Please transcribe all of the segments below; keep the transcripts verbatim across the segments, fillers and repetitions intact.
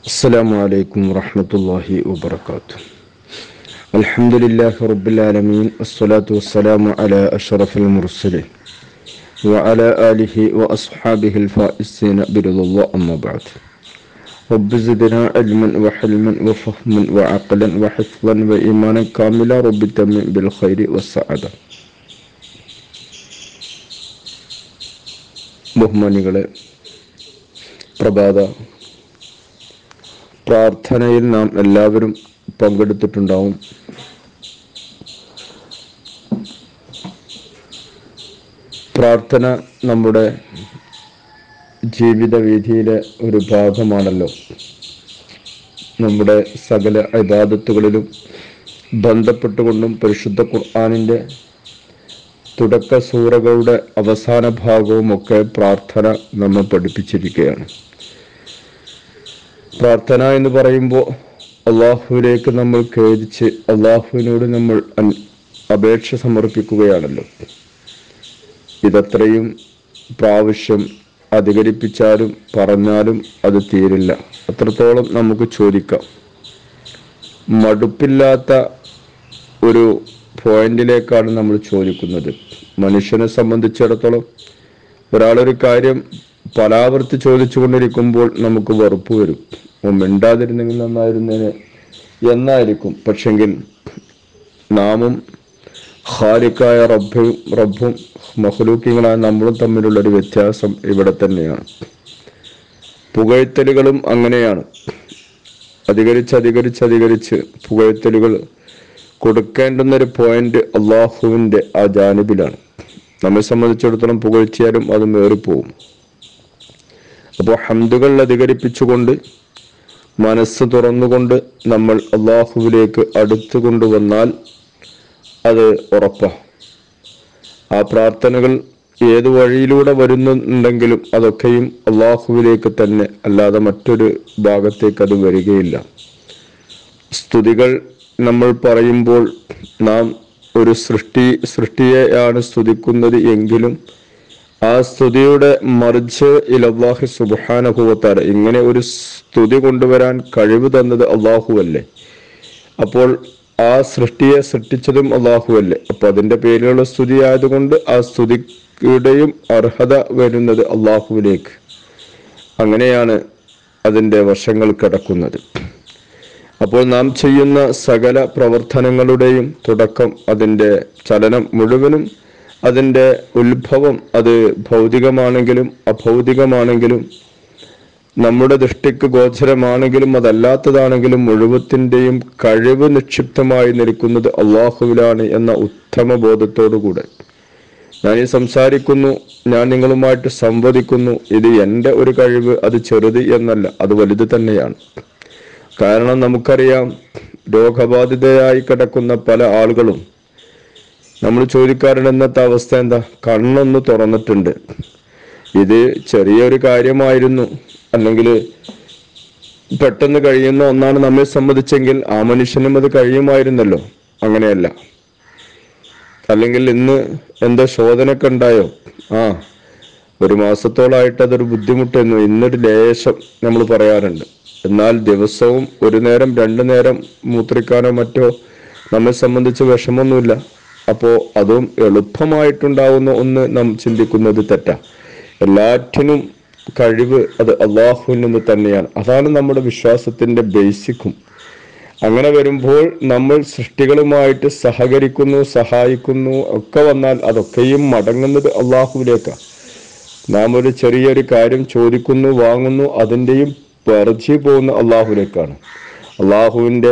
السلام عليكم ورحمة الله وبركاته. الحمد لله رب العالمين، الصلاة والسلام على أشرف المرسلين وعلى آله وأصحابه الفائزين برضا الله، أما بعد. رب زدنا علما وحلما وفهما وعقلا وحفظا وإيمانا كاملا، رب تمم بالخير والسعادة. ബഹുമാനികളെ, പ്രഭാത പ്രാർത്ഥനയിൽ നാം എല്ലാവരും പങ്കെടുത്തിട്ടുണ്ടാവും. പ്രാർത്ഥന നമ്മുടെ ജീവിത വീഥിയിലെ ഒരു ഭാഗമാണല്ലോ. നമ്മുടെ സകല ഇബാദത്തുകളിലും ബന്ധപ്പെട്ടുകൊണ്ടും പരിശുദ്ധ ഖുർആനിൻ്റെ തുടക്ക സൂറകളുടെ അവസാന ഭാഗവുമൊക്കെ പ്രാർത്ഥന നമ്മെ പഠിപ്പിച്ചിരിക്കുകയാണ്. പ്രാർത്ഥന എന്ന് പറയുമ്പോൾ അള്ളാഹുവിലേക്ക് നമ്മൾ ഖേദിച്ച് അള്ളാഹുവിനോട് നമ്മൾ അപേക്ഷ സമർപ്പിക്കുകയാണല്ലോ. ഇതത്രയും പ്രാവശ്യം അധികരിപ്പിച്ചാലും പറഞ്ഞാലും അത് തീരില്ല. അത്രത്തോളം നമുക്ക് ചോദിക്കാം. മടുപ്പില്ലാത്ത ഒരു പോയിന്റിലേക്കാണ് നമ്മൾ ചോദിക്കുന്നത്. മനുഷ്യനെ സംബന്ധിച്ചിടത്തോളം ഒരാളൊരു കാര്യം പലാവർത്തി ചോദിച്ചു കൊണ്ടിരിക്കുമ്പോൾ നമുക്ക് വെറുപ്പ് വരും. മിണ്ടാതിരുന്നെങ്കിൽ നന്നായിരുന്നേനെ എന്നായിരിക്കും. പക്ഷെങ്കിൽ നാമും ഖാലിക്കായ റബ്ബും റബ്ബും മഖ്ലൂക്കിങ്ങളായ നമ്മളും തമ്മിലുള്ളൊരു വ്യത്യാസം ഇവിടെ തന്നെയാണ്. പുകഴ്ത്തലുകളും അങ്ങനെയാണ്. അധികരിച്ച് അധികരിച്ച് അധികരിച്ച് പുകഴ്ത്തലുകൾ കൊടുക്കേണ്ടുന്നൊരു പോയിന്റ് അള്ളാഹുവിൻ്റെ ആ ജാനിബിലാണ്. നമ്മെ സംബന്ധിച്ചിടത്തോളം പുകഴ്ത്തിയാലും അത് മേറിപ്പോവും. അപ്പോൾ ഹംദുകൾ അധികരിപ്പിച്ചുകൊണ്ട് മനസ്സ് തുറന്നുകൊണ്ട് നമ്മൾ അള്ളാഹുവിലേക്ക് അടുത്തു കൊണ്ടുവന്നാൽ അത് ഉറപ്പാണ്. ആ പ്രാർത്ഥനകൾ ഏത് വഴിയിലൂടെ വരുന്നുണ്ടെങ്കിലും അതൊക്കെയും അള്ളാഹുവിലേക്ക് തന്നെ, അല്ലാതെ മറ്റൊരു ഭാഗത്തേക്ക് അത് വരികയില്ല. സ്തുതികൾ നമ്മൾ പറയുമ്പോൾ നാം ഒരു സൃഷ്ടി സൃഷ്ടിയെയാണ് സ്തുതിക്കുന്നത് എങ്കിലും ആ സ്തുതിയുടെ മർജ് ഇലല്ലാഹി സുബ്ഹാനഹു വ തആല, ഇങ്ങനെ ഒരു സ്തുതി കൊണ്ടുവരാൻ കഴിവ് തന്നത് അള്ളാഹുവല്ലേ. അപ്പോൾ ആ സൃഷ്ടിയെ സൃഷ്ടിച്ചതും അള്ളാഹുവല്ലേ. അപ്പൊ അതിന്റെ പേരിലുള്ള സ്തുതി ആയതുകൊണ്ട് ആ സ്തുതിയുടെയും അർഹത വരുന്നത് അള്ളാഹുവിലേക്ക്. അങ്ങനെയാണ് അതിൻ്റെ വശങ്ങൾ കിടക്കുന്നത്. അപ്പോൾ നാം ചെയ്യുന്ന സകല പ്രവർത്തനങ്ങളുടെയും തുടക്കം, അതിൻ്റെ ചലനം മുഴുവനും, അതിൻ്റെ ഉത്ഭവം, അത് ഭൗതികമാണെങ്കിലും അഭൗതികമാണെങ്കിലും നമ്മുടെ ദൃഷ്ടിക്ക് ഗോചരമാണെങ്കിലും അതല്ലാത്തതാണെങ്കിലും മുഴുവത്തിൻ്റെയും കഴിവ് നിക്ഷിപ്തമായി നിൽക്കുന്നത് അള്ളാഹുവിലാണ് എന്ന ഉത്തമ ബോധത്തോടുകൂടെ ഞാനീ സംസാരിക്കുന്നു, ഞാൻ നിങ്ങളുമായിട്ട് സംവദിക്കുന്നു. ഇത് എൻ്റെ ഒരു കഴിവ്, അത് ചെറുത് എന്നല്ല, അത് വലുത് തന്നെയാണ്. കാരണം നമുക്കറിയാം, രോഗബാധിതയായി കിടക്കുന്ന പല ആളുകളും നമ്മൾ ചോദിക്കാറുണ്ട് ഇന്നത്തെ അവസ്ഥ എന്താ? കണ്ണൊന്ന് തുറന്നിട്ടുണ്ട്, ഇത് ചെറിയൊരു കാര്യമായിരുന്നു, അല്ലെങ്കിൽ പെട്ടെന്ന് കഴിയുന്ന ഒന്നാണ് നമ്മെ സംബന്ധിച്ചെങ്കിൽ ആ മനുഷ്യനും അത് കഴിയുമായിരുന്നല്ലോ. അങ്ങനെയല്ല. അല്ലെങ്കിൽ ഇന്ന് എന്താ ശോധനയൊക്കെ ഉണ്ടായോ? ആ ഒരു മാസത്തോളായിട്ട് അതൊരു ബുദ്ധിമുട്ടെന്നു, ഇന്നൊരു ലേശം നമ്മൾ പറയാറുണ്ട്. എന്നാൽ ദിവസവും ഒരു നേരം രണ്ടു നേരം മൂത്രിക്കാനോ മറ്റോ നമ്മെ സംബന്ധിച്ച് വിഷമൊന്നുമില്ല. അപ്പോൾ അതും എളുപ്പമായിട്ടുണ്ടാവുന്ന ഒന്ന് നാം ചിന്തിക്കുന്നത് തെറ്റാ. എല്ലാറ്റിനും കഴിവ് അത് അള്ളാഹുവിൽ നിന്ന് തന്നെയാണ്. അതാണ് നമ്മുടെ വിശ്വാസത്തിന്റെ ബേസിക്കും. അങ്ങനെ വരുമ്പോൾ നമ്മൾ സൃഷ്ടികളുമായിട്ട് സഹകരിക്കുന്നു, സഹായിക്കുന്നു ഒക്കെ വന്നാൽ അതൊക്കെയും മടങ്ങുന്നത് അള്ളാഹുവിലേക്കാണ്. നാം ഒരു ചെറിയൊരു കാര്യം ചോദിക്കുന്നു, വാങ്ങുന്നു, അതിൻ്റെയും പെർജി പോകുന്ന അള്ളാഹുവിലേക്കാണ്. അള്ളാഹുവിൻ്റെ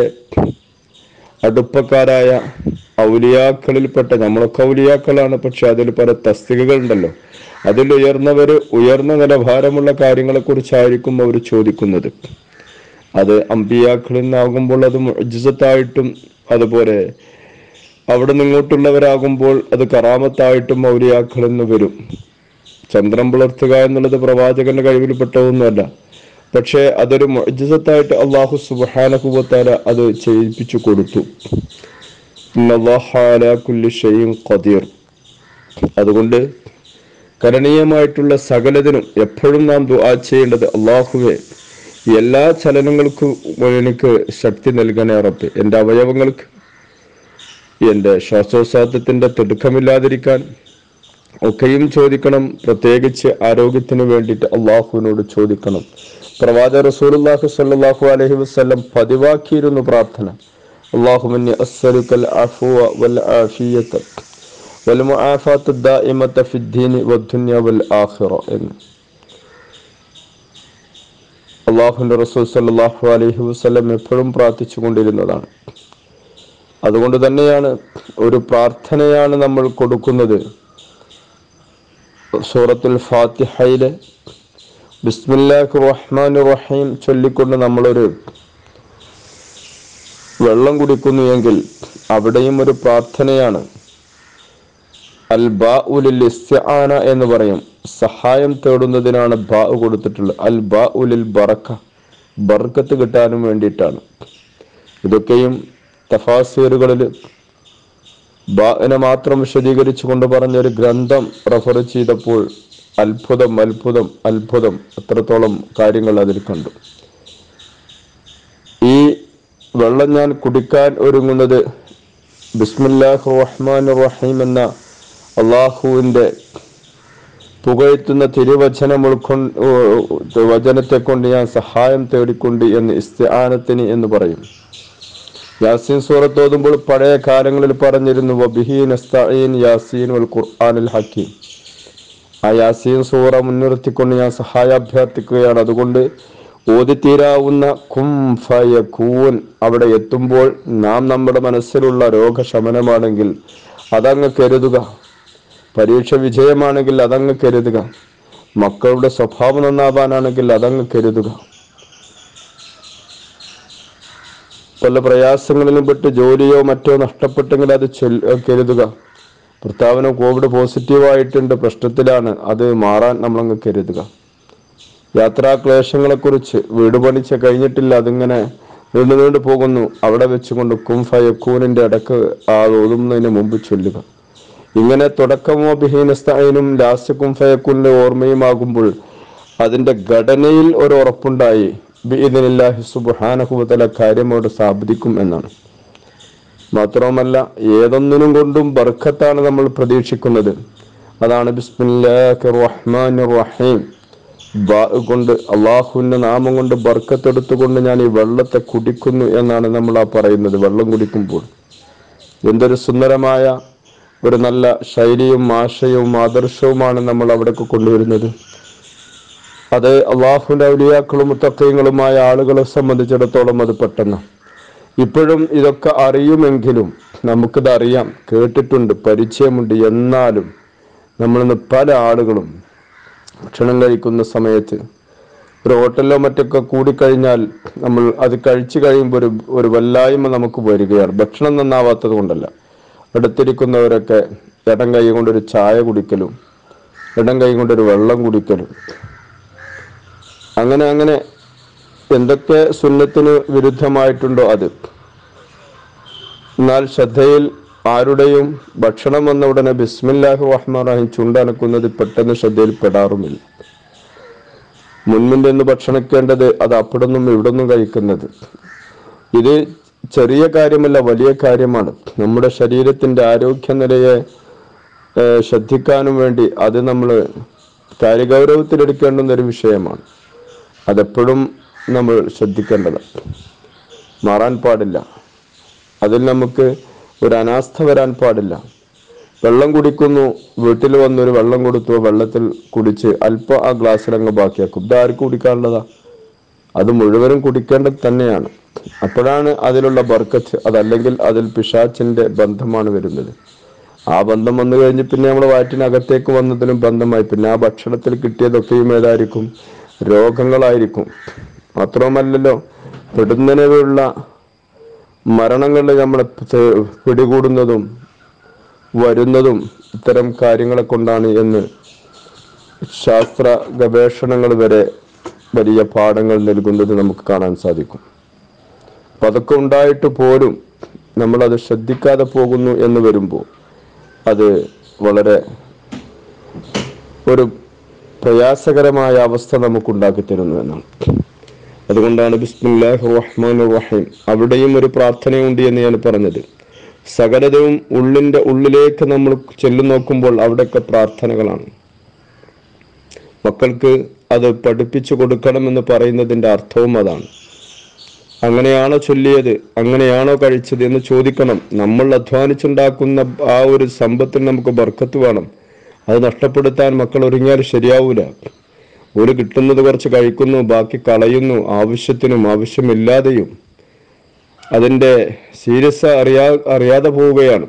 അടുപ്പക്കാരായ ഔലിയാക്കളിൽപ്പെട്ട, നമ്മളൊക്കെ ഔലിയാക്കളാണ്, പക്ഷെ അതിൽ പല തസ്തികകൾ ഉണ്ടല്ലോ. അതിൽ ഉയർന്നവര് ഉയർന്ന നിലവാരമുള്ള കാര്യങ്ങളെ കുറിച്ചായിരിക്കും അവർ ചോദിക്കുന്നത്. അത് അമ്പിയാക്കളിൽ നിന്നാകുമ്പോൾ അത് മുഅ്ജിസത്തായിട്ടും, അതുപോലെ അവിടെ നിങ്ങോട്ടുള്ളവരാകുമ്പോൾ അത് കറാമത്തായിട്ടും ഔലിയാക്കളിൽ നിന്ന് വരും. ചന്ദ്രൻ പുലർത്തുക എന്നുള്ളത് പ്രവാചകന്റെ കഴിവിൽപ്പെട്ടതൊന്നുമല്ല, പക്ഷെ അതൊരു മുഅ്ജിസത്തായിട്ട് അല്ലാഹു സുബ്ഹാനഹു വ തആല അത് ചെയ്യിപ്പിച്ചു കൊടുത്തു. ഇന്നല്ലാഹ അലാ കുല്ലി ഷൈഇൻ ഖദീർ. അതുകൊണ്ട് കരണീയമായിട്ടുള്ള സകലതിനും എപ്പോഴും നാം ദുആ ചെയ്യേണ്ടത്, അല്ലാഹുവേ എല്ലാ ചലനങ്ങൾക്കും എനിക്ക് ശക്തി നൽകണേ റബ്ബേ. എൻ്റെ അവയവങ്ങൾക്ക് എൻ്റെ ശ്വാസോച്ഛ്വാസത്തിന്റെ തിടുക്കമില്ലാതിരിക്കാൻ ഒക്കെയും ചോദിക്കണം. പ്രത്യേകിച്ച് ആരോഗ്യത്തിന് വേണ്ടിയിട്ട് അള്ളാഹുവിനോട് ചോദിക്കണം. പ്രവാചകർ റസൂലുള്ളാഹി സ്വല്ലല്ലാഹു അലൈഹി വസല്ലം പതിവാക്കിയിരുന്നു പ്രാർത്ഥന, അല്ലാഹുമ്മ അസ്അലുക്കൽ അഫ്വ വൽ ആഫിയത വൽ മുആഫാത ദായിമത ഫിദ്ദീനി വദ്ദുനിയ വൽ ആഖിറ എന്ന് അല്ലാഹുവിന്റെ റസൂൽ സ്വല്ലല്ലാഹു അലൈഹി വസല്ലം എപ്പോഴും പ്രാർത്ഥിച്ചു കൊണ്ടിരുന്നതാണ്. അതുകൊണ്ട് തന്നെയാണ് ഒരു പ്രാർത്ഥനയാണ് നമ്മൾ കൊടുക്കുന്നത്. സൂറത്തുൽ ഫാത്തിഹയിലെ ബിസ്മില്ലാഹിർ റഹ്മാനിർ റഹീം ചൊല്ലിക്കൊണ്ട് നമ്മളൊരു വെള്ളം കുടിക്കുന്നു എങ്കിൽ അവിടെയും ഒരു പ്രാർത്ഥനയാണ്. അൽ ബാഉ ലിൽ ഇസ്തിആന എന്ന് പറയും. സഹായം തേടുന്നതിനാണ് ബാ കൊടുത്തിട്ടുള്ളത്. അൽ ബാഉ ലിൽ ബറക, ബർക്കത്ത് കിട്ടാനും വേണ്ടിയിട്ടാണ്. ഇതൊക്കെയും തഫാസീറുകളിൽ ബാഇനെ മാത്രം വിശദീകരിച്ചു കൊണ്ട് പറഞ്ഞൊരു ഗ്രന്ഥം റഫർ ചെയ്തപ്പോൾ അത്ഭുതം അത്ഭുതം അത്ഭുതം അത്രത്തോളം കാര്യങ്ങൾ അതിൽ കണ്ടു. ഈ വെള്ളം ഞാൻ കുടിക്കാൻ ഒരുങ്ങുന്നത് ബിസ്മില്ലാഹിർ റഹ്മാനിർ റഹീം എന്ന അള്ളാഹുവിൻ്റെ പുകഴ്ത്തുന്ന തിരുവചനം ഉൾക്കൊണ്ട് വചനത്തെ കൊണ്ട് ഞാൻ സഹായം തേടിക്കൊണ്ട് എന്ന് ഇസ്തിആനത്തിന് എന്ന് പറയും. യാസീൻ സൂറത്ത് ഓതുമ്പോൾ പഴയ കാലങ്ങളിൽ പറഞ്ഞിരുന്നു വബിഹി നസ്തഈൻ യാസീൻ വൽ ഖുർആനിൽ ഹക്കീം. ആ യാസീൻ സൂറ മുൻനിർത്തിക്കൊണ്ട് ഞാൻ സഹായം അഭ്യർത്ഥിക്കുകയാണ്. അതുകൊണ്ട് ഓതിത്തീരാവുന്ന കും ഫയകൂൻ അവിടെ എത്തുമ്പോൾ നാം നമ്മുടെ മനസ്സിലുള്ള രോഗശമനമാണെങ്കിൽ അതങ്ങ് കരുതുക, പരീക്ഷ വിജയമാണെങ്കിൽ അതങ്ങ് കരുതുക, മക്കളുടെ സ്വഭാവം നന്നാവാനാണെങ്കിൽ അതങ്ങ് കരുതുക, പല പ്രയാസങ്ങളിലും പെട്ട് ജോലിയോ മറ്റോ നഷ്ടപ്പെട്ടെങ്കിൽ അത് കരുതുക, ഭർത്താവിന് കോവിഡ് പോസിറ്റീവായിട്ടുണ്ട്, പ്രശ്നത്തിലാണ്, അത് മാറാൻ നമ്മളങ്ങ് കരുതുക. യാത്രാക്ലേശങ്ങളെ കുറിച്ച് വീട് പണിച്ച കഴിഞ്ഞിട്ടില്ല, അതിങ്ങനെ നീണ്ടു നീണ്ടു പോകുന്നു, അവിടെ വെച്ചുകൊണ്ട് കും ഫയക്കൂനിന്റെ ഇടക്ക് ആ ഓതുന്നതിന് മുമ്പ് ചൊല്ലുക. ഇങ്ങനെ തുടക്കമോ ബിഹീനസ്തഈനും ലാസ്റ്റ് കും ഫയക്കൂനിന്റെ ഓർമ്മയുമാകുമ്പോൾ അതിന്റെ ഘടനയിൽ ഒരു ഉറപ്പുണ്ടായി. ബിഇദ്നില്ലാഹി സുബ്ഹാനഹു വ തആല കാര്യമോട് സാധിക്കും എന്നാണ്. മാത്രവുമല്ല ഏതൊന്നിനും കൊണ്ടും ബർക്കത്താണ് നമ്മൾ പ്രതീക്ഷിക്കുന്നത്. അതാണ് ബിസ്മില്ലാഹിർ റഹ്മാനിർ റഹീം. ബാ കൊണ്ട് അള്ളാഹുവിന്റെ നാമം കൊണ്ട് ബർക്കത്തെടുത്തുകൊണ്ട് ഞാൻ ഈ വെള്ളത്തെ കുടിക്കുന്നു എന്നാണ് നമ്മൾ ആ പറയുന്നത്. വെള്ളം കുടിക്കുമ്പോൾ എന്തൊരു സുന്ദരമായ ഒരു നല്ല ശൈലിയും ആശയവും ആദർശവുമാണ് നമ്മൾ അവിടേക്ക് കൊണ്ടുവരുന്നത്. അത് അള്ളാഹുവിന്റെ ഔലിയാക്കളും മുത്തഖീങ്ങളുമായ ആളുകളെ സംബന്ധിച്ചിടത്തോളം അത് പെട്ടെന്ന് ഇപ്പോഴും ഇതൊക്കെ അറിയുമെങ്കിലും നമുക്കിത് അറിയാം, കേട്ടിട്ടുണ്ട്, പരിചയമുണ്ട്. എന്നാലും നമ്മളിന്ന് പല ആളുകളും ഭക്ഷണം കഴിക്കുന്ന സമയത്ത് ഒരു ഹോട്ടലിലോ മറ്റൊക്കെ കൂടിക്കഴിഞ്ഞാൽ നമ്മൾ അത് കഴിച്ചു കഴിയുമ്പോൾ ഒരു ഒരു വല്ലായ്മ നമുക്ക് വരികയാണ്. ഭക്ഷണം നന്നാവാത്തത് കൊണ്ടല്ല, അടുത്തിരിക്കുന്നവരൊക്കെ ഇടം കൈ കൊണ്ടൊരു ചായ കുടിക്കലും ഇടം കൈ കൊണ്ടൊരു വെള്ളം കുടിക്കലും അങ്ങനെ അങ്ങനെ എന്തൊക്കെ സുന്നത്തിന് വിരുദ്ധമായിട്ടുണ്ടോ അത്. എന്നാൽ ശ്രദ്ധയിൽ ആരുടെയും ഭക്ഷണം വന്ന ഉടനെ ബിസ്മില്ലാഹിർ റഹ്മാനിർ റഹീം ചുണ്ടനക്കുന്നത് പെട്ടെന്ന് ശ്രദ്ധയിൽ പെടാറുമില്ല. മുൻപിൽ നിന്ന് ഭക്ഷണിക്കേണ്ടത് അത് അപ്പിടൊന്നും ഇവിടൊന്നും കഴിക്കുന്നത്. ഇത് ചെറിയ കാര്യമല്ല, വലിയ കാര്യമാണ്. നമ്മുടെ ശരീരത്തിന്റെ ആരോഗ്യനിലയെ ശ്രദ്ധിക്കാനും വേണ്ടി അത് നമ്മൾ കാര്യഗൗരവത്തിലെടുക്കേണ്ടുന്ന ഒരു വിഷയമാണ്. അതെപ്പോഴും നമ്മൾ ശ്രദ്ധിക്കേണ്ടതാണ്, മാറാൻ പാടില്ല. അതിൽ നമുക്ക് ഒരു അനാസ്ഥ വരാൻ പാടില്ല. വെള്ളം കുടിക്കുന്നു, വീട്ടിൽ വന്നൊരു വെള്ളം കൊടുത്തു, വെള്ളത്തിൽ കുടിച്ച് അല്പം ആ ഗ്ലാസ്സിലങ്ങ് ബാക്കിയാക്കും. ഇത് ആർക്ക് കുടിക്കാനുള്ളതാ? അത് മുഴുവനും കുടിക്കേണ്ടത് തന്നെയാണ്. അപ്പോഴാണ് അതിലുള്ള ബർക്കത്ത്. അതല്ലെങ്കിൽ അതിൽ പിശാച്ചിന്റെ ബന്ധമാണ് വരുന്നത്. ആ ബന്ധം വന്നു കഴിഞ്ഞ് പിന്നെ നമ്മൾ വയറ്റിനകത്തേക്ക് വന്നതിനും ബന്ധമായി. പിന്നെ ആ ഭക്ഷണത്തിൽ കിട്ടിയതൊക്കെയും ഏതായിരിക്കും? രോഗങ്ങളായിരിക്കും. മാത്രവുമല്ലല്ലോ പെടുന്നതിനുള്ള മരണങ്ങളിൽ നമ്മളെ പിടികൂടുന്നതും വരുന്നതും ഇത്തരം കാര്യങ്ങളെ കൊണ്ടാണ് എന്ന് ശാസ്ത്ര ഗവേഷണങ്ങൾ വരെ വലിയ പാഠങ്ങൾ നൽകുന്നത് നമുക്ക് കാണാൻ സാധിക്കും. അപ്പം അതൊക്കെ ഉണ്ടായിട്ട് പോലും നമ്മളത് ശ്രദ്ധിക്കാതെ പോകുന്നു എന്ന് വരുമ്പോൾ അത് വളരെ ഒരു പ്രയാസകരമായ അവസ്ഥ നമുക്കുണ്ടാക്കി തരുന്നു എന്നാണ്. അതുകൊണ്ടാണ് ബിസ്മില്ലാഹിർ റഹ്മാനിർ റഹീം അവിടെയും ഒരു പ്രാർത്ഥനയുണ്ട് എന്ന് ഞാൻ പറഞ്ഞത്. സകലതയും ഉള്ളിൻ്റെ ഉള്ളിലേക്ക് നമ്മൾ ചെല്ലു നോക്കുമ്പോൾ അവിടെയൊക്കെ പ്രാർത്ഥനകളാണ്. മക്കൾക്ക് അത് പഠിപ്പിച്ചു കൊടുക്കണമെന്ന് പറയുന്നതിൻ്റെ അർത്ഥവും അതാണ്. അങ്ങനെയാണോ ചൊല്ലിയത്, അങ്ങനെയാണോ കഴിച്ചത് എന്ന് ചോദിക്കണം. നമ്മൾ അധ്വാനിച്ചുണ്ടാക്കുന്ന ആ ഒരു സമ്പത്തിൽ നമുക്ക് ബർക്കത്ത് വേണം. അത് നഷ്ടപ്പെടുത്താൻ മക്കൾ ഒരുങ്ങിയാൽ ശരിയാവൂല. ഒരു കിട്ടുന്നത് കുറച്ച് കഴിക്കുന്നു, ബാക്കി കളയുന്നു, ആവശ്യത്തിനും ആവശ്യമില്ലാതെയും. അതിൻ്റെ സീരിയസ് അറിയാ അറിയാതെ പോവുകയാണ്.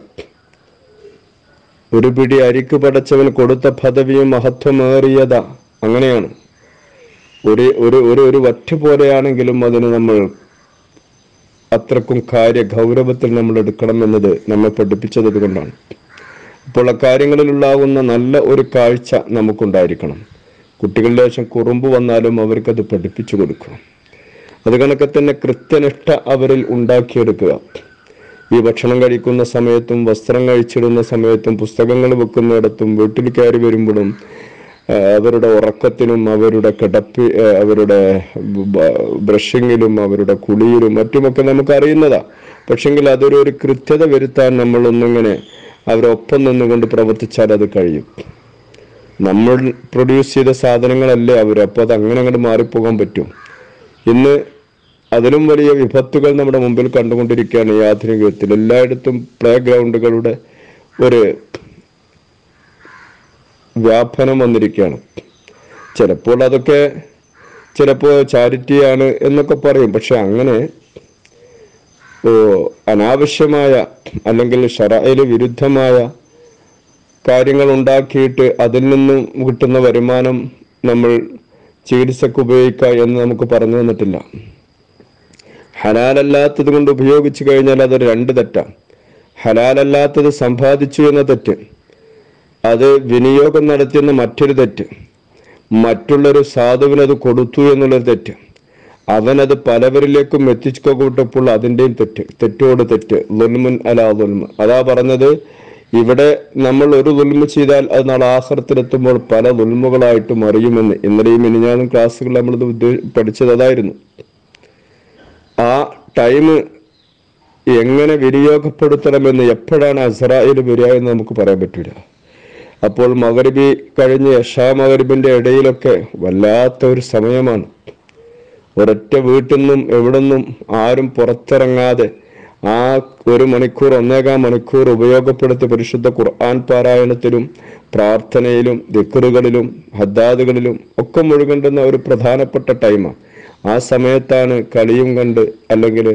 ഒരു പിടി അരിക്ക് പടച്ചവൻ കൊടുത്ത പദവിയും മഹത്വമേറിയതാ. അങ്ങനെയാണ്. ഒരു ഒരു ഒരു ഒരു വറ്റ് പോലെയാണെങ്കിലും അതിന് നമ്മൾ അത്രക്കും കാര്യ ഗൗരവത്തിൽ നമ്മൾ എടുക്കണം എന്നത് നമ്മെ പഠിപ്പിച്ചത് കൊണ്ടാണ്. അപ്പോൾ അക്കാര്യങ്ങളിലുണ്ടാകുന്ന നല്ല ഒരു കാഴ്ച നമുക്കുണ്ടായിരിക്കണം. കുട്ടികളുടെ ശേഷം കുറുമ്പ് വന്നാലും അവർക്കത് പഠിപ്പിച്ചു കൊടുക്കണം. അത് കണക്കെ തന്നെ കൃത്യനിഷ്ഠ അവരിൽ ഉണ്ടാക്കിയെടുക്കുക. ഈ ഭക്ഷണം കഴിക്കുന്ന സമയത്തും വസ്ത്രം കഴിച്ചിടുന്ന സമയത്തും പുസ്തകങ്ങൾ വെക്കുന്നിടത്തും വീട്ടിൽ കയറി വരുമ്പോഴും അവരുടെ ഉറക്കത്തിനും അവരുടെ കിടപ്പി അവരുടെ ബ്രഷിങ്ങിലും അവരുടെ കുളിയിലും മറ്റുമൊക്കെ നമുക്ക് അറിയുന്നതാ. പക്ഷെങ്കിൽ അതൊരു ഒരു കൃത്യത വരുത്താൻ നമ്മളൊന്നിങ്ങനെ അവരൊപ്പം നിന്നുകൊണ്ട് പ്രവർത്തിച്ചാൽ അത് കഴിയും. നമ്മൾ പ്രൊഡ്യൂസ് ചെയ്ത സാധനങ്ങളല്ലേ അവർ, അപ്പോൾ അത് അങ്ങനെ അങ്ങോട്ട് മാറിപ്പോകാൻ പറ്റും. ഇന്ന് അതിലും വലിയ വിപത്തുകൾ നമ്മുടെ മുമ്പിൽ കണ്ടുകൊണ്ടിരിക്കുകയാണ് ഈ ആധുനിക യുഗത്തിൽ. എല്ലായിടത്തും പ്ലേ ഗ്രൗണ്ടുകളുടെ ഒരു വ്യാപനം വന്നിരിക്കുകയാണ്. ചിലപ്പോൾ അതൊക്കെ ചിലപ്പോൾ ചാരിറ്റിയാണ് എന്നൊക്കെ പറയും. പക്ഷെ അങ്ങനെ അനാവശ്യമായ അല്ലെങ്കിൽ ശറഅയിന് വിരുദ്ധമായ കാര്യങ്ങൾ ഉണ്ടാക്കിയിട്ട് അതിൽ നിന്നും കിട്ടുന്ന വരുമാനം നമ്മൾ ചികിത്സക്ക് ഉപയോഗിക്കുക എന്ന് നമുക്ക് പറഞ്ഞു തന്നിട്ടില്ല. ഹലാലല്ലാത്തത് കൊണ്ട് ഉപയോഗിച്ചു കഴിഞ്ഞാൽ അതൊരു രണ്ട് തെറ്റാണ്. ഹലാലല്ലാത്തത് സമ്പാദിച്ചു എന്ന തെറ്റ്, അത് വിനിയോഗം നടത്തിയെന്ന മറ്റൊരു തെറ്റ്, മറ്റുള്ളൊരു സാധുവിനത് കൊടുത്തു എന്നുള്ളൊരു തെറ്റ്, അവനത് പലവരിലേക്കും എത്തിച്ചു കൂട്ടപ്പോൾ അതിൻ്റെയും തെറ്റ്, തെറ്റോട് തെറ്റ്, ദുൽമുൻ അലാ ദുൽമ്. അതാ പറഞ്ഞത്, ഇവിടെ നമ്മൾ ഒരു ദുൽമ് ചെയ്താൽ അത് നാളെ ആഖിറത്തിലെത്തുമ്പോൾ പല ദുൽമുകളായിട്ട് മറിയുമെന്ന്. ഇന്നലെയും മിനിഞ്ഞാന്നും ക്ലാസ്സുകൾ നമ്മളിത് പഠിച്ചത് അതായിരുന്നു. ആ ടൈം എങ്ങനെ വിനിയോഗപ്പെടുത്തണമെന്ന്, എപ്പോഴാണ് അസ്റായിൽ വരിക എന്ന് നമുക്ക് പറയാൻ പറ്റില്ല. അപ്പോൾ മഗ്രിബി കഴിഞ്ഞ് ഇശാ മഗ്രിബിന്റെ ഇടയിലൊക്കെ വല്ലാത്ത ഒരു സമയമാണ്. ഒരൊറ്റ വീട്ടിൽ നിന്നും എവിടെ നിന്നും ആരും പുറത്തിറങ്ങാതെ ആ ഒരു മണിക്കൂർ ഒന്നേകാം മണിക്കൂർ ഉപയോഗപ്പെടുത്തി പരിശുദ്ധ ഖുർആൻ പാരായണത്തിലും പ്രാർത്ഥനയിലും ദിക്റുകളിലും ഹദ്ദാദുകളിലും ഒക്കെ മുഴുകേണ്ടുന്ന ഒരു പ്രധാനപ്പെട്ട ടൈമാണ്. ആ സമയത്താണ് കളിയും കണ്ട് അല്ലെങ്കിൽ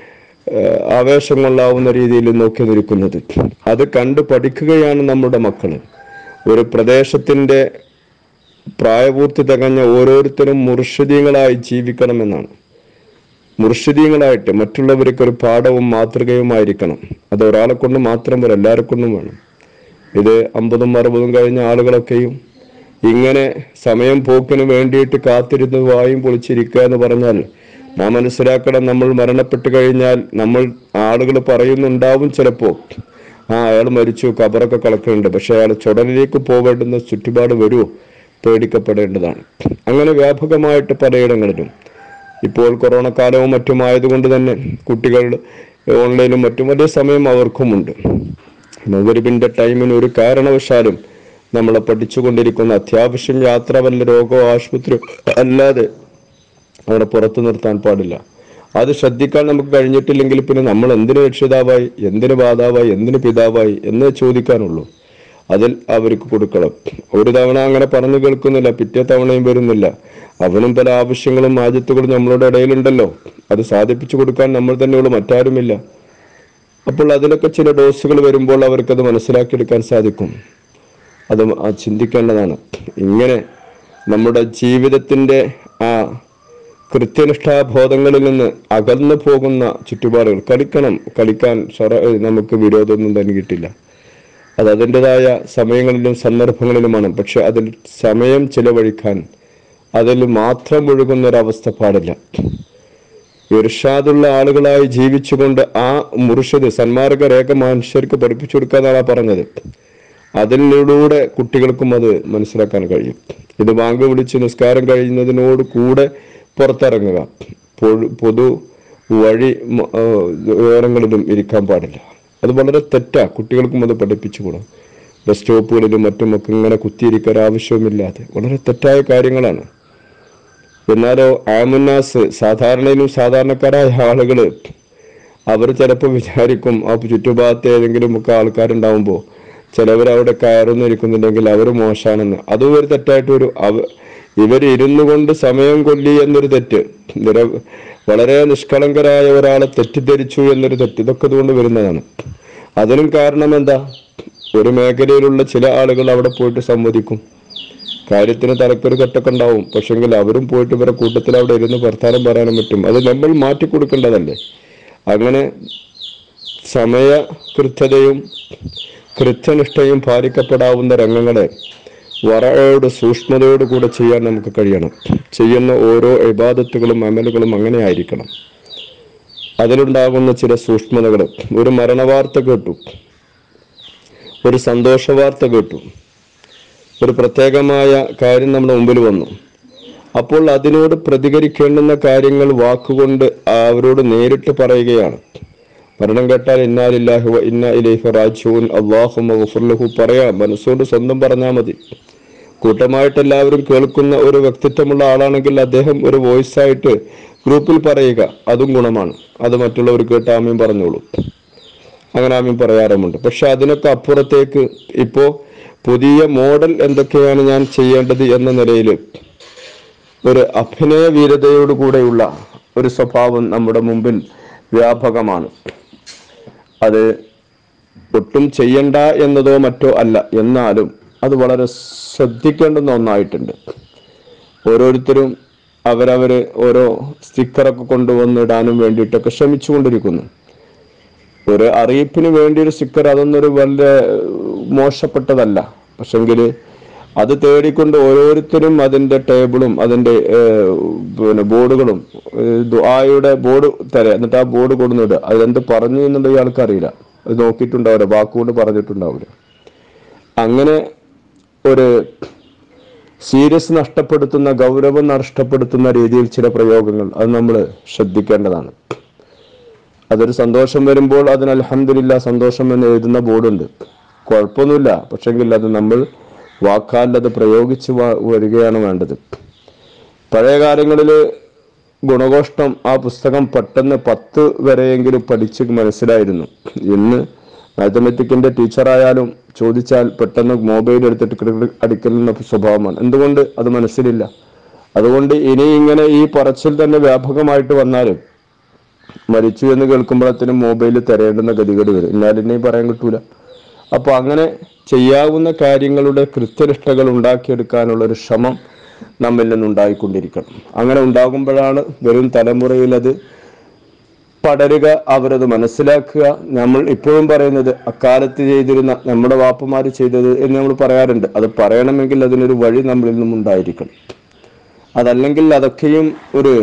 ആവേശം കൊള്ളാവുന്ന രീതിയിൽ നോക്കി നിൽക്കുന്നത്. അത് കണ്ട് പഠിക്കുകയാണ് നമ്മുടെ മക്കൾ. ഒരു പ്രദേശത്തിൻ്റെ പ്രായപൂർത്തി തികഞ്ഞ ഓരോരുത്തരും മുർഷിദീങ്ങളായി ജീവിക്കണമെന്നാണ്. മുർഷിദീങ്ങളായിട്ട് മറ്റുള്ളവർക്ക് ഒരു പാഠവും മാതൃകയുമായിരിക്കണം. അത് ഒരാളെ കൊണ്ട് മാത്രം പോലെ എല്ലാവരെ കൊണ്ടും വേണം. ഇത് അമ്പതും അറുപതും കഴിഞ്ഞ ആളുകളൊക്കെയും ഇങ്ങനെ സമയം പോക്കിന് വേണ്ടിയിട്ട് കാത്തിരുന്ന് വായും പൊളിച്ചിരിക്കുക എന്ന് പറഞ്ഞാൽ നാം മനസ്സിലാക്കണം, നമ്മൾ മരണപ്പെട്ട് കഴിഞ്ഞാൽ നമ്മൾ ആളുകൾ പറയുന്നുണ്ടാവും ചിലപ്പോൾ, ആ അയാൾ മരിച്ചു, കബറൊക്കെ കളക്കുന്നുണ്ട്, പക്ഷെ അയാൾ ചുടലിലേക്ക് പോവേണ്ടുന്ന ചുറ്റുപാട് വരുമോ, പേടിക്കപ്പെടേണ്ടതാണ്. അങ്ങനെ വ്യാപകമായിട്ട് പലയിടങ്ങളിലും ഇപ്പോൾ കൊറോണ കാലവും മറ്റുമായതുകൊണ്ട് തന്നെ കുട്ടികൾ ഓൺലൈനും മറ്റും വലിയ സമയം അവർക്കുമുണ്ട്. മഗ്രിബിന്റെ ടൈമിന് ഒരു കാരണവശാലും നമ്മളെ പഠിച്ചുകൊണ്ടിരിക്കുന്ന അത്യാവശ്യം യാത്ര വല്ല രോഗമോ ആശുപത്രി അല്ലാതെ അവിടെ പുറത്തു നിർത്താൻ പാടില്ല. അത് ശ്രദ്ധിക്കാൻ നമുക്ക് കഴിഞ്ഞിട്ടില്ലെങ്കിൽ പിന്നെ നമ്മൾ എന്തിന് രക്ഷിതാവായി, എന്തിന് മാതാവായി, എന്തിന് പിതാവായി എന്നേ ചോദിക്കാനുള്ളൂ. അതിൽ അവർക്ക് കൊടുക്കണം. ഒരു തവണ അങ്ങനെ പറഞ്ഞു കേൾക്കുന്നില്ല, പിറ്റേ തവണയും വരുന്നില്ല. അവനും പല ആവശ്യങ്ങളും ആജത്തുകളും നമ്മളുടെ ഇടയിലുണ്ടല്ലോ, അത് സാധിപ്പിച്ചു കൊടുക്കാൻ നമ്മൾ തന്നെയുള്ളൂ, മറ്റാരുമില്ല. അപ്പോൾ അതിലൊക്കെ ചില ഡോസുകൾ വരുമ്പോൾ അവർക്കത് മനസ്സിലാക്കിയെടുക്കാൻ സാധിക്കും. അത് ചിന്തിക്കേണ്ടതാണ്. ഇങ്ങനെ നമ്മുടെ ജീവിതത്തിൻ്റെ ആ കൃത്യനിഷ്ഠാബോധങ്ങളിൽ നിന്ന് അകന്നു പോകുന്ന ചുറ്റുപാടുകൾ കളിക്കണം. കളിക്കാൻ നമുക്ക് വിരോധമൊന്നും തന്നെ കിട്ടില്ല. അത് അതിൻ്റെതായ സമയങ്ങളിലും സന്ദർഭങ്ങളിലുമാണ്. പക്ഷെ അതിൽ സമയം ചിലവഴിക്കാൻ അതിൽ മാത്രം ഒഴുകുന്നൊരവസ്ഥ പാടില്ല. ഇർഷാദുള്ള ആളുകളായി ജീവിച്ചുകൊണ്ട് ആ മുർഷിദ് സന്മാർഗ രേഖ മനുഷ്യർക്ക് പഠിപ്പിച്ചു കൊടുക്കാന്നാണ് പറഞ്ഞത്. അതിലൂടെ കുട്ടികൾക്കും അത് മനസ്സിലാക്കാൻ കഴിയും. ഇത് ബാങ്ക് വിളിച്ച് നിസ്കാരം കഴിയുന്നതിനോട് കൂടെ പുറത്തിറങ്ങുക, പൊതു വഴി ഓരങ്ങളിലും ഇരിക്കാൻ പാടില്ല. അത് വളരെ തെറ്റാ. കുട്ടികൾക്കും അത് പഠിപ്പിച്ചുകൂടാ. ബസ് സ്റ്റോപ്പുകളിലും മറ്റുമൊക്കെ ഇങ്ങനെ കുത്തിയിരിക്കാൻ ആവശ്യവുമില്ലാതെ വളരെ തെറ്റായ കാര്യങ്ങളാണ്. എന്നാലോ ആമുന്നാസ്, സാധാരണയിലും സാധാരണക്കാരായ ആളുകൾ അവർ ചിലപ്പോൾ വിചാരിക്കും ആ ചുറ്റുഭാഗത്ത് ഏതെങ്കിലും ഒക്കെ ആൾക്കാരുണ്ടാവുമ്പോൾ ചിലവരവിടെ കയറുന്നിരിക്കുന്നുണ്ടെങ്കിൽ അവർ മോശമാണെന്ന്. അതും ഒരു തെറ്റായിട്ട് ഒരു അവ ഇവർ ഇരുന്നു കൊണ്ട് സമയം കൊല്ലി എന്നൊരു തെറ്റ്, നിര വളരെ നിഷ്കളങ്കരായ ഒരാളെ തെറ്റിദ്ധരിച്ചു എന്നൊരു തെറ്റ്, ഇതൊക്കെ ഇതുകൊണ്ട് വരുന്നതാണ്. അതിനും കാരണം എന്താ? ഒരു മേഖലയിലുള്ള ചില ആളുകൾ അവിടെ പോയിട്ട് സംവദിക്കും, കാര്യത്തിന് തലക്കൊരു കെട്ടൊക്കെ ഉണ്ടാവും. പക്ഷെങ്കിൽ അവരും പോയിട്ട് ഇവരെ കൂട്ടത്തിൽ അവിടെ ഇരുന്ന് വർത്താനം പറയാനും പറ്റും. അത് നമ്മൾ മാറ്റിക്കൊടുക്കേണ്ടതല്ലേ? അങ്ങനെ സമയ കൃത്യതയും കൃത്യനിഷ്ഠയും പാലിക്കപ്പെടാവുന്ന രംഗങ്ങളെ വറയോട് സൂക്ഷ്മതയോട് കൂടെ ചെയ്യാൻ നമുക്ക് കഴിയണം. ചെയ്യുന്ന ഓരോ ഇബാദത്തുകളും അമലുകളും അങ്ങനെ ആയിരിക്കണം. അതിലുണ്ടാകുന്ന ചില സൂക്ഷ്മതകൾ, ഒരു മരണവാർത്ത കേട്ടു, ഒരു സന്തോഷ വാർത്ത കേട്ടു, ഒരു പ്രത്യേകമായ കാര്യം നമ്മുടെ മുമ്പിൽ വന്നു. അപ്പോൾ അതിനോട് പ്രതികരിക്കേണ്ടുന്ന കാര്യങ്ങൾ വാക്കുകൊണ്ട് അവരോട് നേരിട്ട് പറയുകയാണ്. മരണം കേട്ടാൽ ഇന്നാ ലില്ലാഹി വ ഇന്നാ ഇലൈഹി റാജിഊൻ, അല്ലാഹുമ്മ ഗഫിർ ലഹു പറയാം. മനസ്സുകൊണ്ട് സ്വന്തം പറഞ്ഞാൽ മതി. കൂട്ടമായിട്ട് എല്ലാവരും കേൾക്കുന്ന ഒരു വ്യക്തിത്വമുള്ള ആളാണെങ്കിൽ അദ്ദേഹം ഒരു വോയിസ് ആയിട്ട് ഗ്രൂപ്പിൽ പറയുക, അതും ഗുണമാണ്. അത് മറ്റുള്ളവർ കേട്ട് ആമീൻ പറഞ്ഞോളൂ. അങ്ങനെ ആമീൻ പറയാറുമുണ്ട്. പക്ഷെ അതിനൊക്കെ അപ്പുറത്തേക്ക് ഇപ്പോൾ പുതിയ മോഡൽ എന്തൊക്കെയാണ് ഞാൻ ചെയ്യേണ്ടത് എന്ന നിലയിൽ ഒരു അഭിനയ വീരതയോട് കൂടെയുള്ള ഒരു സ്വഭാവം നമ്മുടെ മുമ്പിൽ വ്യാപകമാണ്. അത് ഒട്ടും ചെയ്യണ്ട എന്നതോ മറ്റോ അല്ല, എന്നാലും അത് വളരെ ശ്രദ്ധിക്കേണ്ടുന്ന ഒന്നായിട്ടുണ്ട്. ഓരോരുത്തരും അവരവർ ഓരോ സ്റ്റിക്കറൊക്കെ കൊണ്ടുവന്നിടാനും വേണ്ടിയിട്ടൊക്കെ ശ്രമിച്ചുകൊണ്ടിരിക്കുന്നു. ഒരു അറിയിപ്പിന് വേണ്ടി ഒരു സ്റ്റിക്കർ, അതൊന്നൊരു വലിയ മോശപ്പെട്ടതല്ല. പക്ഷെങ്കിൽ അത് തേടിക്കൊണ്ട് ഓരോരുത്തരും അതിൻ്റെ ടേബിളും അതിൻ്റെ പിന്നെ ബോർഡുകളും ദുആയുടെ ബോർഡ് തരാം, എന്നിട്ട് ആ ബോർഡ് കൊണ്ടുവന്നിടുക. അതിലെന്ത് പറഞ്ഞു എന്നുള്ളത് ഇയാൾക്ക് അറിയില്ല, അത് നോക്കിയിട്ടുണ്ടാവില്ല, വാക്കുകൊണ്ട് പറഞ്ഞിട്ടുണ്ടാവില്ല. അങ്ങനെ ഒരു സീരിയസ് നഷ്ടപ്പെടുത്തുന്ന, ഗൗരവം നഷ്ടപ്പെടുത്തുന്ന രീതിയിൽ ചില പ്രയോഗങ്ങൾ അത് നമ്മൾ ശ്രദ്ധിക്കേണ്ടതാണ്. അതൊരു സന്തോഷം വരുമ്പോൾ അതിന് അൽഹംദുലില്ലാ സന്തോഷം എന്ന് എഴുതുന്ന ബോർഡുണ്ട്, കുഴപ്പമൊന്നുമില്ല. പക്ഷെങ്കിൽ അത് നമ്മൾ വാക്കാലത് പ്രയോഗിച്ച് വരികയാണ് വേണ്ടത്. പഴയ കാലങ്ങളിൽ ഗുണഘോഷ്ടം ആ പുസ്തകം പെട്ടെന്ന് പത്ത് വരെയെങ്കിലും പഠിച്ച് മനസ്സിലായിരുന്നു. ഇന്ന് മാത്തമെറ്റിക്കിന്റെ ടീച്ചറായാലും ചോദിച്ചാൽ പെട്ടെന്ന് മൊബൈൽ എടുത്തിട്ട് അടിക്കലുന്ന സ്വഭാവമാണ്. എന്തുകൊണ്ട്? അത് മനസ്സിലില്ല. അതുകൊണ്ട് ഇനി ഇങ്ങനെ ഈ പറച്ചിൽ തന്നെ വ്യാപകമായിട്ട് വന്നാലും മരിച്ചു എന്ന് കേൾക്കുമ്പോഴത്തേനും മൊബൈൽ തരേണ്ടുന്ന ഗതികേട് വരും. ഇന്നാലിനെ പറയാൻ കിട്ടൂല. അപ്പോൾ അങ്ങനെ ചെയ്യാവുന്ന കാര്യങ്ങളുടെ കൃത്യനിഷ്ഠകൾ ഉണ്ടാക്കിയെടുക്കാനുള്ള ഒരു ശ്രമം നമ്മിൽ നിന്നുണ്ടായിക്കൊണ്ടിരിക്കണം. അങ്ങനെ ഉണ്ടാകുമ്പോഴാണ് വരും തലമുറയിൽ അത് പടരുക, അവരത് മനസ്സിലാക്കുക. നമ്മൾ ഇപ്പോഴും പറയുന്നത് അക്കാലത്ത് ചെയ്തിരുന്ന നമ്മുടെ വാപ്പമാർ ചെയ്തത് എന്ന് നമ്മൾ പറയാറുണ്ട്. അത് പറയണമെങ്കിൽ അതിനൊരു വഴി നമ്മളിൽ നിന്നും ഉണ്ടായിരിക്കണം. അതല്ലെങ്കിൽ അതൊക്കെയും ഒരു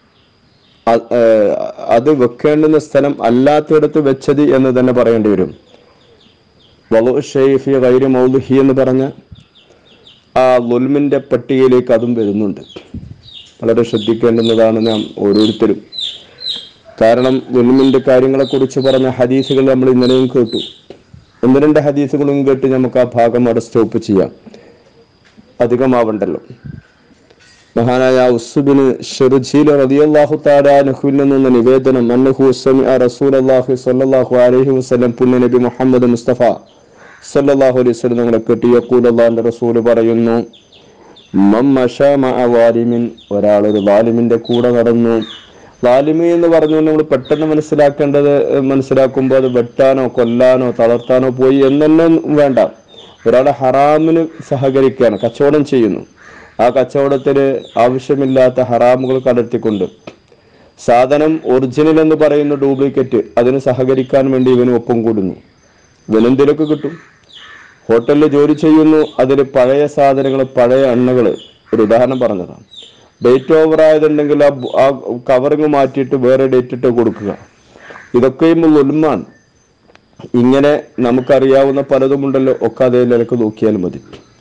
അത് വെക്കേണ്ടുന്ന സ്ഥലം അല്ലാത്തിടത്ത് വെച്ചത് എന്ന് തന്നെ പറയേണ്ടി വരും. വളു ഷൈഫി ഗൈരി മൗദുഹി എന്ന് പറഞ്ഞ ആ ളുൽമിന്റെ പട്ടികയിലേക്ക് അതും വരുന്നുണ്ട്. വളരെ ശ്രദ്ധിക്കേണ്ടുന്നതാണ് നാം ഓരോരുത്തരും. കാരണം ളുൽമിന്റെ കാര്യങ്ങളെ കുറിച്ച് പറഞ്ഞ ഹദീസുകൾ നമ്മൾ ഇന്നലെയും കേട്ടു. ഒന്ന് രണ്ട് ഹദീസുകളും കേട്ട് നമുക്ക് ആ ഭാഗം അവിടെ സ്റ്റോപ്പ് ചെയ്യാം, അധികമാവണ്ടല്ലോ. മഹാനായ ഉസ്ബിന് ഷർജീൽ റളിയല്ലാഹു തആല അൻഹുവിൽ നിന്ന് നിവേദനം, അന്നഹു സമിഅ റസൂലുള്ളാഹി സ്വല്ലല്ലാഹു അലൈഹി വസല്ലം പുണ്യ നബി മുഹമ്മദ് മുസ്തഫ സല്ലല്ലാഹു അലൈഹി വസല്ലം നമ്മളെ കേട്ട് യഖൂൽ, അല്ലാഹുവിന്റെ റസൂൽ പറയുന്നു, മം മശാ മഅ വാലിമിൻ, ഒരാൾ ഒരു വാലിമിന്റെ കൂടെ നടന്നു. വാലിമി എന്ന് പറഞ്ഞു നമ്മൾ പെട്ടെന്ന് മനസ്സിലാക്കേണ്ടത്, മനസ്സിലാക്കുമ്പോൾ അത് വെട്ടാനോ കൊല്ലാനോ തളർത്താനോ പോയി എന്നൊന്നും വേണ്ട. ഒരാളെ ഹറാമിന് സഹകരിക്കുകയാണ്, കച്ചവടം ചെയ്യുന്നു. ആ കച്ചവടത്തിന് ആവശ്യമില്ലാത്ത ഹറാമുകൾ കടത്തിക്കൊണ്ട് സാധനം ഒറിജിനൽ എന്ന് പറയുന്ന ഡ്യൂപ്ലിക്കേറ്റ് അതിന് സഹകരിക്കാൻ വേണ്ടി ഇവന് ഒപ്പം കൂടുന്നു. ഇവനെന്തിലൊക്കെ കിട്ടും. ഹോട്ടലിൽ ജോലി ചെയ്യുന്നു, അതിൽ പഴയ സാധനങ്ങൾ, പഴയ എണ്ണകൾ, ഒരു ഉദാഹരണം പറഞ്ഞതാണ്. ഡേറ്റ് ഓവർ ആയതുണ്ടെങ്കിൽ ആ കവറിങ് മാറ്റിയിട്ട് വേറെ ഡേറ്റ് ഇട്ട് കൊടുക്കുക. ഇതൊക്കെയും ളുൽമാണ്. ഇങ്ങനെ നമുക്കറിയാവുന്ന പലതുമുണ്ടല്ലോ, ഒക്കെ അതേ നിലക്ക് നോക്കിയാൽ മതി.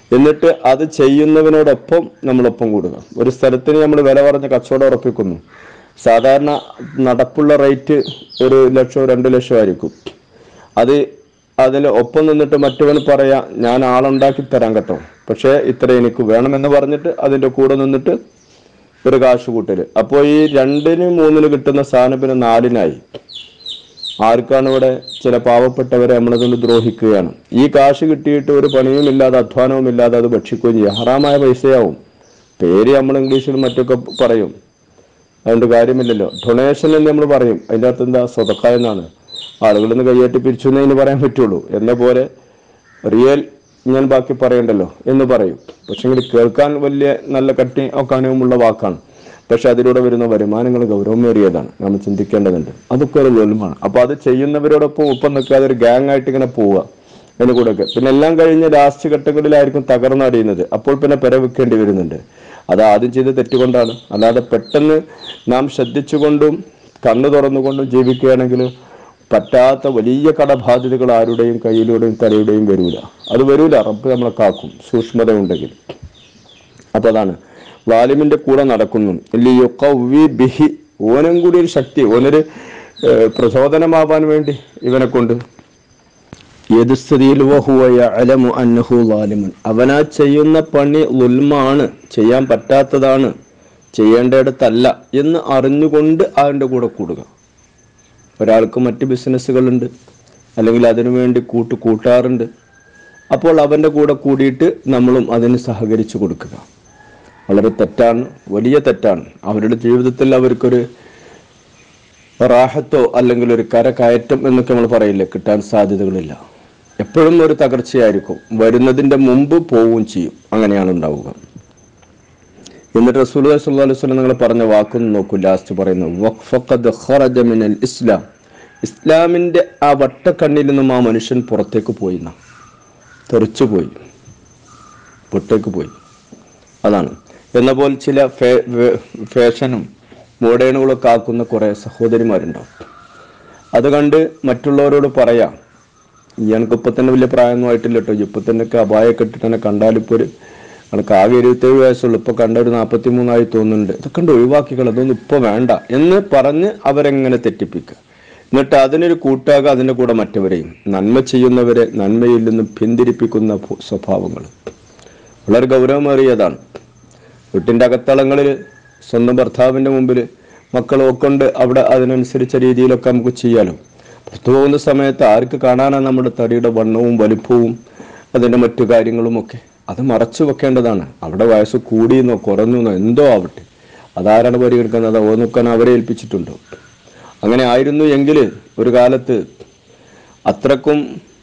എന്നിട്ട് അത് ചെയ്യുന്നവനോടൊപ്പം നമ്മളൊപ്പം കൂടുക. ഒരു സ്ഥലത്തിന് നമ്മൾ വില പറഞ്ഞ് കച്ചവടം ഉറപ്പിക്കുന്നു. സാധാരണ നടപ്പുള്ള റേറ്റ് ഒരു ലക്ഷമോ രണ്ട് ലക്ഷമോ ആയിരിക്കും. അത് അതിൽ ഒപ്പം നിന്നിട്ട് മറ്റവന് പറയാ ഞാൻ ആളുണ്ടാക്കി തരാൻ കേട്ടോ, പക്ഷേ ഇത്ര എനിക്ക് വേണമെന്ന് പറഞ്ഞിട്ട് അതിൻ്റെ കൂടെ നിന്നിട്ട് ഒരു കാശ് കൂട്ടല്. അപ്പോൾ ഈ രണ്ടിന് മൂന്നിന് കിട്ടുന്ന സാധനം പിന്നെ നാലിനായി. ആർക്കാണ് ഇവിടെ? ചില പാവപ്പെട്ടവരെ നമ്മളതുകൊണ്ട് ദ്രോഹിക്കുകയാണ്. ഈ കാശ് കിട്ടിയിട്ട് ഒരു പണിയും ഇല്ലാതെ അധ്വാനവും ഇല്ലാതെ അത് ഭക്ഷിക്കുകയും ചെയ്യും. ഹറാമായ പൈസയാവും. പേര് നമ്മൾ ഇംഗ്ലീഷിൽ മറ്റൊക്കെ പറയും, അതുകൊണ്ട് കാര്യമില്ലല്ലോ. ഡൊണേഷൻ എന്ന് നമ്മൾ പറയും, അതിൻ്റെ അകത്ത് എന്താ? സ്വതക്ക എന്നാണ്. ആളുകളിൽ നിന്ന് കൈയേറ്റി പിരിച്ചു എന്നതിന് പറയാൻ പറ്റുള്ളൂ. എന്ന പോലെ റിയൽ ഞാൻ ബാക്കി പറയണ്ടല്ലോ എന്ന് പറയും. പക്ഷെങ്കിൽ കേൾക്കാൻ വലിയ നല്ല കട്ടി ഒക്കാനവുമുള്ള വാക്കാണ്. പക്ഷെ അതിലൂടെ വരുന്ന വരുമാനങ്ങൾ ഗൗരവമേറിയതാണ്, നമ്മൾ ചിന്തിക്കേണ്ടതുണ്ട്. അതൊക്കെ ഒരു വെല്ലുമാണ്. അപ്പൊ അത് ചെയ്യുന്നവരോടൊപ്പം ഒപ്പം നിൽക്കാതെ ഒരു ഗ്യാങ് ആയിട്ട് ഇങ്ങനെ പോവുക അതിന് കൂടെയൊക്കെ. പിന്നെ എല്ലാം കഴിഞ്ഞ് ലാസ്റ്റ് ഘട്ടങ്ങളിലായിരിക്കും തകർന്നടിയുന്നത്. അപ്പോൾ പിന്നെ പെരവെക്കേണ്ടി വരുന്നുണ്ട്. അത് ആദ്യം ചെയ്ത് തെറ്റുകൊണ്ടാണ്. അല്ലാതെ പെട്ടെന്ന് നാം ശ്രദ്ധിച്ചുകൊണ്ടും കണ്ണു തുറന്നുകൊണ്ടും ജീവിക്കുകയാണെങ്കിൽ പറ്റാത്ത വലിയ കടബാധ്യതകൾ ആരുടെയും കയ്യിലൂടെയും തലയുടെയും വരൂല. അത് വരൂല. റബ്ബ് നമ്മളെ കാക്കും, സൂക്ഷ്മത ഉണ്ടെങ്കിൽ. അപ്പൊ അതാണ് വാലിമിന്റെ കൂടെ നടക്കുന്നു. ബിഹി, ഓനും കൂടി ഒരു ശക്തി, ഓനൊരു പ്രചോദനമാവാൻ വേണ്ടി ഇവനെ കൊണ്ട്. ഏത് സ്ഥിതിയിൽ അവനാ ചെയ്യുന്ന പണി ളുൽമാണ്, ചെയ്യാൻ പറ്റാത്തതാണ്, ചെയ്യേണ്ടയിടത്തല്ല എന്ന് അറിഞ്ഞുകൊണ്ട് അവൻ്റെ കൂടെ കൂടുക. ഒരാൾക്ക് മറ്റ് ബിസിനസ്സുകളുണ്ട്, അല്ലെങ്കിൽ അതിനു വേണ്ടി കൂട്ട് കൂട്ടാറുണ്ട്. അപ്പോൾ അവൻ്റെ കൂടെ കൂടിയിട്ട് നമ്മളും അതിന് സഹകരിച്ചു കൊടുക്കുക വളരെ തെറ്റാണ്, വലിയ തെറ്റാണ്. അവരുടെ ജീവിതത്തിൽ അവർക്കൊരു റാഹത്തോ അല്ലെങ്കിൽ ഒരു കരകയറ്റം എന്നൊക്കെ നമ്മൾ പറയില്ലേ, കിട്ടാൻ സാധ്യതകളില്ല. എപ്പോഴും ഒരു തകർച്ചയായിരിക്കും. വരുന്നതിൻ്റെ മുമ്പ് പോവുകയും ചെയ്യും. അങ്ങനെയാണ് ഉണ്ടാവുക. എന്നിട്ട് റസൂലുള്ളാഹി സ്വല്ലല്ലാഹു അലൈഹി വസല്ലം നിങ്ങൾ പറഞ്ഞ വാക്കൊന്ന് നോക്കൂ. ലാസ്റ്റ് പറയുന്നു ഫഖദ് ഖറജ മിനൽ ഇസ്ലാം, ഇസ്ലാമിൻ്റെ ആ വട്ടക്കണ്ണിൽ നിന്നും ആ മനുഷ്യൻ പുറത്തേക്ക് പോയി, തെറിച്ചു പോയി, പുറത്തേക്ക് പോയി. അതാണ്. എന്നപ്പോൾ ചില ഫേ ഫാഷനും മോഡേണുകളൊക്കെ ആക്കുന്ന കുറേ സഹോദരിമാരുണ്ടാവും. അത് കണ്ട് മറ്റുള്ളവരോട് പറയാം, ഇയാൾക്ക് ഇപ്പം തന്നെ വലിയ പ്രായമൊന്നും ആയിട്ടില്ല കേട്ടോ, ഇപ്പം തന്നെയൊക്കെ അപായൊക്കെ ഇട്ടിട്ട് തന്നെ കണ്ടാലിപ്പോൾ ഒരു അനക്ക് ആകെ ഇരുപത്തേഴ് വയസ്സുള്ളൂ, ഇപ്പോൾ കണ്ട ഒരു നാൽപ്പത്തി മൂന്നായി തോന്നുന്നുണ്ട്, ഇതൊക്കെ ഉണ്ട്, ഒഴിവാക്കിക്കൾ, അതൊന്നും ഇപ്പോൾ വേണ്ട എന്ന് പറഞ്ഞ് അവരെങ്ങനെ തെറ്റിപ്പിക്കുക. എന്നിട്ട് അതിനൊരു കൂട്ടാകുക, അതിൻ്റെ കൂടെ മറ്റവരെയും. നന്മ ചെയ്യുന്നവരെ നന്മയിൽ നിന്നും പിന്തിരിപ്പിക്കുന്ന സ്വഭാവങ്ങൾ വളരെ ഗൗരവമേറിയതാണ്. വീട്ടിൻ്റെ അകത്തളങ്ങളിൽ സ്വന്തം ഭർത്താവിൻ്റെ മുമ്പിൽ മക്കളെ കൊണ്ട് അവിടെ അതിനനുസരിച്ച രീതിയിലൊക്കെ നമുക്ക് ചെയ്യാലോ. പുറത്തു പോകുന്ന സമയത്ത് ആർക്ക് കാണാനാണ് നമ്മുടെ തടിയുടെ വണ്ണവും വലിപ്പവും അതിൻ്റെ മറ്റു കാര്യങ്ങളുമൊക്കെ? അത് മറച്ചു വെക്കേണ്ടതാണ്. അവിടെ വയസ്സ് കൂടിയെന്നോ കുറഞ്ഞെന്നോ എന്തോ ആവട്ടെ, അതാരാണ് പരിഗണിക്കുന്നത്? ഓ നോക്കാൻ അവരെ ഏൽപ്പിച്ചിട്ടുണ്ടോ? അങ്ങനെ ആയിരുന്നു എങ്കിൽ ഒരു കാലത്ത് അത്രക്കും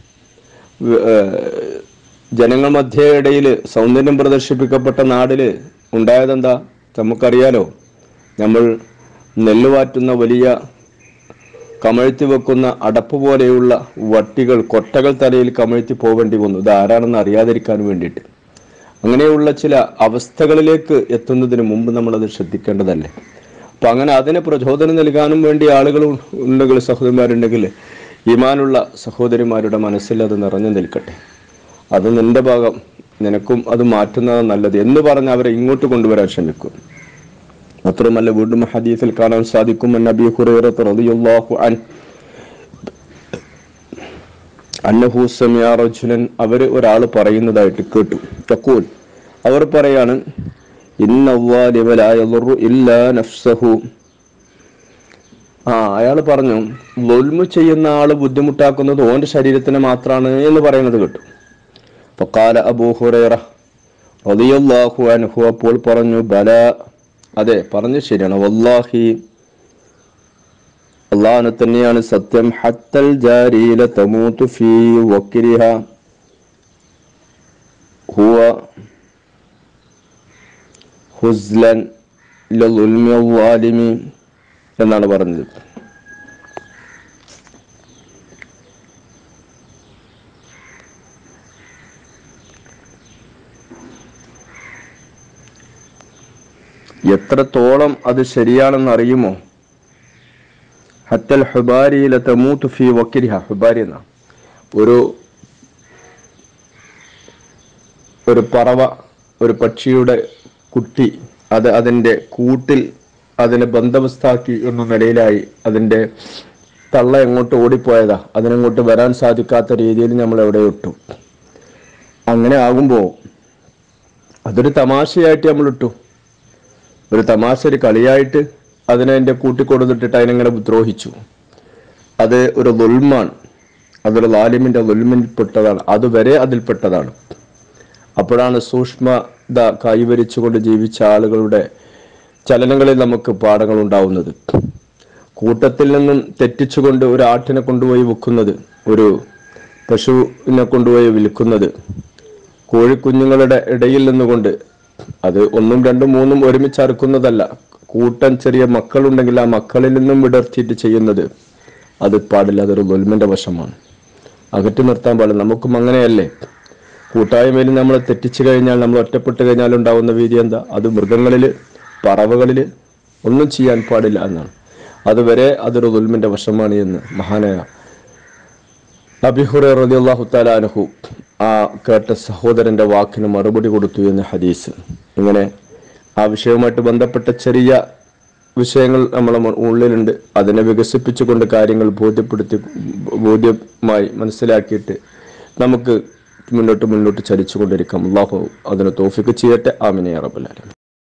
ജനങ്ങൾ മധ്യയിടയിൽ സൗന്ദര്യം പ്രദർശിപ്പിക്കപ്പെട്ട നാടിൽ ഉണ്ടായതെന്താ നമുക്കറിയാലോ. നമ്മൾ നെല്ല് വാറ്റുന്ന വലിയ കമഴ്ത്തി വെക്കുന്ന അടപ്പ് പോലെയുള്ള വട്ടികൾ, കൊട്ടകൾ തലയിൽ കമഴ്ത്തി പോവേണ്ടി വന്നു. ഇത് ആരാണെന്ന് അറിയാതിരിക്കാൻ വേണ്ടിയിട്ട്. അങ്ങനെയുള്ള ചില അവസ്ഥകളിലേക്ക് എത്തുന്നതിന് മുമ്പ് നമ്മളത് ശ്രദ്ധിക്കേണ്ടതല്ലേ. അപ്പം അങ്ങനെ അതിന് പ്രചോദനം നൽകാനും വേണ്ടി ആളുകൾ ഉണ്ടെങ്കിൽ, സഹോദരന്മാരുണ്ടെങ്കിൽ, ഈമാനുള്ള സഹോദരിമാരുടെ മനസ്സിൽ അത് നിറഞ്ഞു നിൽക്കട്ടെ. അത് നിന്റെ ഭാഗം, നിനക്കും അത് മാറ്റുന്നതാണ് നല്ലത് എന്ന് പറഞ്ഞ് അവരെ ഇങ്ങോട്ട് കൊണ്ടുവരാൻ ശ്രമിക്കും. മാത്രമല്ല വീണ്ടും ഹദീസിൽ കാണാൻ സാധിക്കും, നബി ഹുറൈറ റളിയല്ലാഹു അൻഹു അന്നഹു സമിഅ റജുലൻ, അവർ ഒരാൾ പറയുന്നതായിട്ട് കേട്ടു. തഖൂൽ, അവർ പറയാണ്, ഇന്നല്ലാഹ ലാ യദുറു ഇല്ലാ നഫ്സഹു. ആ അയാൾ പറഞ്ഞു, ളുൽമു ചെയ്യുന്ന ആള് ബുദ്ധിമുട്ടാക്കുന്നത് ഓന്റെ ശരീരത്തിന് മാത്രമാണ് എന്ന് പറയുന്നത് കേട്ടു. ഫഖാല അബൂ ഹുറൈറ റളിയല്ലാഹു അൻഹു, അപ്പോൾ പറഞ്ഞു, ബല, അതെ പറഞ്ഞു ശരിയാണ്, വല്ലാഹി അല്ലാഹു തന്നെയാണ് സത്യം, ഹത്തൽ ജാരില തമൂതു ഫീ വക്രിഹ ഹുവ ഹുസ്ലൻ ലിൽമി വാലിമി എന്നാണ് പറഞ്ഞത്. എത്രത്തോളം അത് ശരിയാണെന്ന് അറിയുമോ? ഹത്തൽ ഹുബാരി ലതമൂതു ഫീ വക്രിഹ, ഹുബാരി എന്ന ഒരു ഒരു പറവ, ഒരു പക്ഷിയുടെ കുട്ടി അത് അതിൻ്റെ കൂട്ടിൽ അതിനെ ബന്ധവസ്ഥാക്കി എന്ന നിലയിലായി. അതിൻ്റെ തള്ള എങ്ങോട്ട് ഓടിപ്പോയതാ, അതിനങ്ങോട്ട് വരാൻ സാധിക്കാത്ത രീതിയിൽ നമ്മൾ എവിടെ ഇട്ടു. അങ്ങനെ ആകുമ്പോൾ അതൊരു തമാശയായിട്ട് നമ്മൾ ഇട്ടു, ഒരു തമാശ, ഒരു കളിയായിട്ട് അതിനെ എൻ്റെ കൂട്ടിക്കൊടുത്തിട്ട് അതിനെങ്ങനെ ദ്രോഹിച്ചു. അത് ഒരു ദുൽമാണ്, അതൊരു ലാലിമിൻ്റെ ദുൽമിൽപ്പെട്ടതാണ്, അതുവരെ അതിൽപ്പെട്ടതാണ്. അപ്പോഴാണ് സൂക്ഷ്മത കൈവരിച്ചുകൊണ്ട് ജീവിച്ച ആളുകളുടെ ചലനങ്ങളിൽ നമുക്ക് പാഠങ്ങൾ ഉണ്ടാവുന്നത്. കൂട്ടത്തിൽ നിന്നും തെറ്റിച്ചുകൊണ്ട് ഒരു ആട്ടിനെ കൊണ്ടുപോയി വിൽക്കുന്നത്, ഒരു പശുവിനെ കൊണ്ടുപോയി വിൽക്കുന്നത്, കോഴിക്കുഞ്ഞുങ്ങളുടെ ഇടയിൽ നിന്നുകൊണ്ട്, അത് ഒന്നും രണ്ടും മൂന്നും ഒരുമിച്ച് അറുക്കുന്നതല്ല, കൂട്ടം ചെറിയ മക്കളുണ്ടെങ്കിൽ ആ മക്കളിൽ നിന്നും വിടർത്തിയിട്ട് ചെയ്യുന്നത്, അത് പാടില്ല. അതൊരു ദുൽമിന്റെ വശമാണ്, അകറ്റി നിർത്താൻ പാടില്ല. നമുക്കും അങ്ങനെയല്ലേ? കൂട്ടായ്മയിൽ നമ്മൾ തെറ്റിച്ചു കഴിഞ്ഞാൽ, നമ്മൾ ഒറ്റപ്പെട്ട് കഴിഞ്ഞാൽ ഉണ്ടാവുന്ന വീതി എന്താ? അത് മൃഗങ്ങളിൽ, പറവകളിൽ ഒന്നും ചെയ്യാൻ പാടില്ല എന്നാണ്. അതുവരെ അതൊരു ദുൽമിന്റെ വശമാണ് എന്ന് മഹാനായ അബീ ഹുറൈറ റളിയല്ലാഹു തആല അൻഹു ആ കേട്ട സഹോദരന്റെ വാക്കിന് മറുപടി കൊടുത്തു എന്ന് ഹദീസ്. ഇങ്ങനെ ആ വിഷയവുമായിട്ട് ബന്ധപ്പെട്ട ചെറിയ വിഷയങ്ങൾ നമ്മളെ ഉള്ളിലുണ്ട്. അതിനെ വികസിപ്പിച്ചുകൊണ്ട് കാര്യങ്ങൾ ബോധ്യപ്പെടുത്തി ബോധ്യമായി മനസ്സിലാക്കിയിട്ട് നമുക്ക് മുന്നോട്ട് മുന്നോട്ട് ചലിച്ചു കൊണ്ടിരിക്കാം. അല്ലാഹു അതിന് തൗഫീഖ് ചെയ്യട്ടെ. ആമീൻ യാ റബ്ബൽ ആലമീൻ.